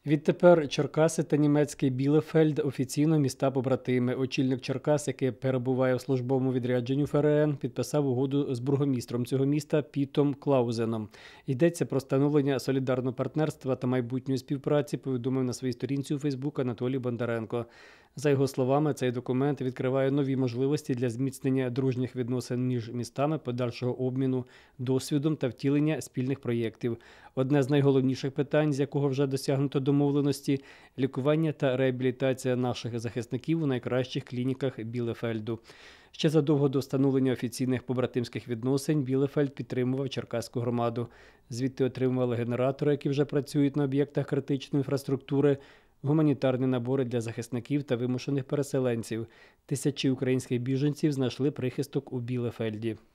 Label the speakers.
Speaker 1: Відтепер Черкаси та німецький Білефельд – офіційно міста-побратими. Очільник Черкас, який перебуває в службовому відрядженні у ФРН, підписав угоду з бургомістром цього міста Пітом Клаузеном. Йдеться про встановлення солідарного партнерства та майбутньої співпраці, повідомив на своїй сторінці у Фейсбук Анатолій Бондаренко. За його словами, цей документ відкриває нові можливості для зміцнення дружніх відносин між містами, подальшого обміну досвідом та втілення спільних проєктів. Одне з найголовніших питань, з якого вже досягнуто домовленості – лікування та реабілітація наших захисників у найкращих клініках Білефельду. Ще задовго до встановлення офіційних побратимських відносин Білефельд підтримував Черкаську громаду. Звідти отримували генератори, які вже працюють на об'єктах критичної інфраструктури, гуманітарні набори для захисників та вимушених переселенців. Тисячі українських біженців знайшли прихисток у Білефельді.